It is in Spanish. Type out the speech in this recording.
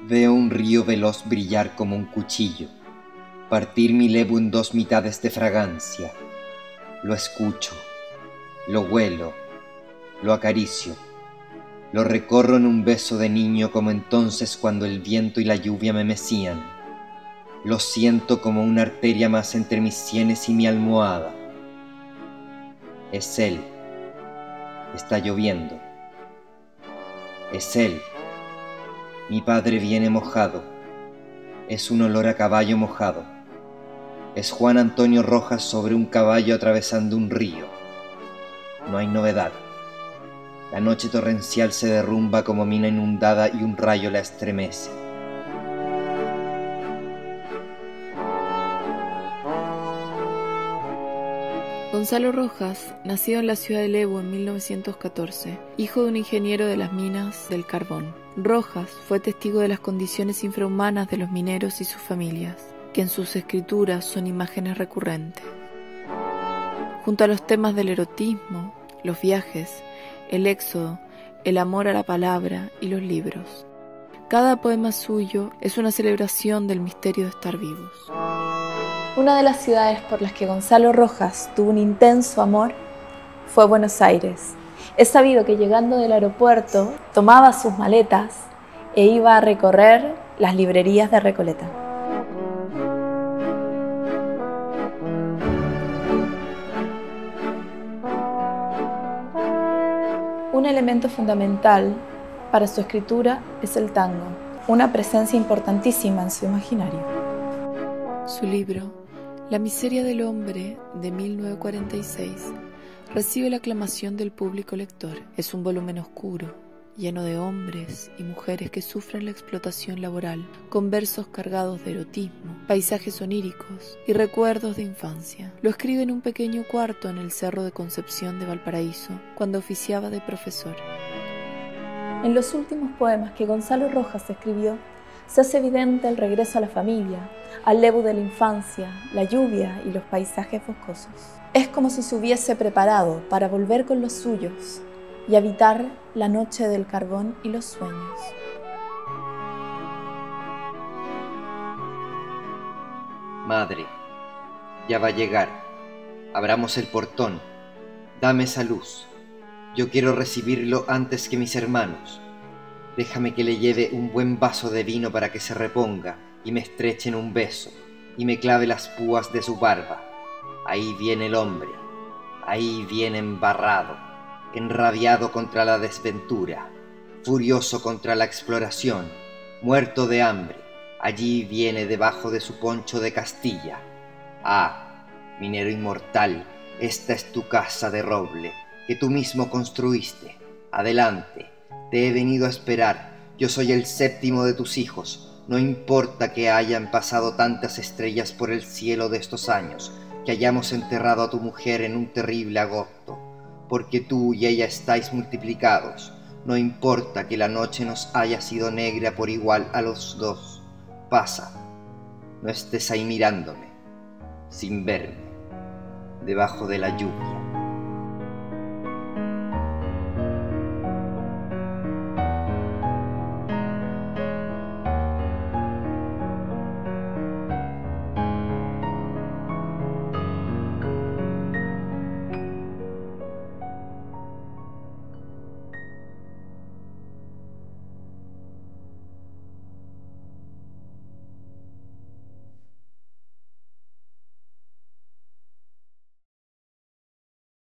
Veo un río veloz brillar como un cuchillo, partir mi levo en dos mitades de fragancia. Lo escucho, lo huelo, lo acaricio, lo recorro en un beso de niño como entonces cuando el viento y la lluvia me mecían. Lo siento como una arteria más entre mis sienes y mi almohada. Es él. Está lloviendo. Es él. Mi padre viene mojado. Es un olor a caballo mojado. Es Juan Antonio Rojas sobre un caballo atravesando un río. No hay novedad. La noche torrencial se derrumba como mina inundada y un rayo la estremece. Gonzalo Rojas, nacido en la ciudad de Lebu en 1914, hijo de un ingeniero de las minas del carbón. Rojas fue testigo de las condiciones infrahumanas de los mineros y sus familias, que en sus escrituras son imágenes recurrentes. Junto a los temas del erotismo, los viajes, el éxodo, el amor a la palabra y los libros. Cada poema suyo es una celebración del misterio de estar vivos. Una de las ciudades por las que Gonzalo Rojas tuvo un intenso amor fue Buenos Aires. Es sabido que llegando del aeropuerto tomaba sus maletas e iba a recorrer las librerías de Recoleta. Un elemento fundamental para su escritura es el tango, una presencia importantísima en su imaginario. Su libro La miseria del hombre, de 1946, recibe la aclamación del público lector. Es un volumen oscuro, lleno de hombres y mujeres que sufren la explotación laboral, con versos cargados de erotismo, paisajes oníricos y recuerdos de infancia. Lo escribe en un pequeño cuarto en el Cerro de Concepción de Valparaíso, cuando oficiaba de profesor. En los últimos poemas que Gonzalo Rojas escribió, se hace evidente el regreso a la familia, al lebu de la infancia, la lluvia y los paisajes boscosos. Es como si se hubiese preparado para volver con los suyos y habitar la noche del carbón y los sueños. Madre, ya va a llegar. Abramos el portón. Dame esa luz. Yo quiero recibirlo antes que mis hermanos. Déjame que le lleve un buen vaso de vino para que se reponga y me estreche en un beso y me clave las púas de su barba. Ahí viene el hombre, ahí viene embarrado, enrabiado contra la desventura, furioso contra la exploración, muerto de hambre. Allí viene debajo de su poncho de Castilla. Ah, minero inmortal, esta es tu casa de roble que tú mismo construiste. Adelante. Te he venido a esperar, yo soy el séptimo de tus hijos, no importa que hayan pasado tantas estrellas por el cielo de estos años, que hayamos enterrado a tu mujer en un terrible agosto, porque tú y ella estáis multiplicados, no importa que la noche nos haya sido negra por igual a los dos, pasa, no estés ahí mirándome, sin verme, debajo de la lluvia.